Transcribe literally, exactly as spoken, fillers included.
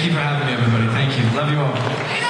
Thank you for having me, everybody. Thank you. Love you all.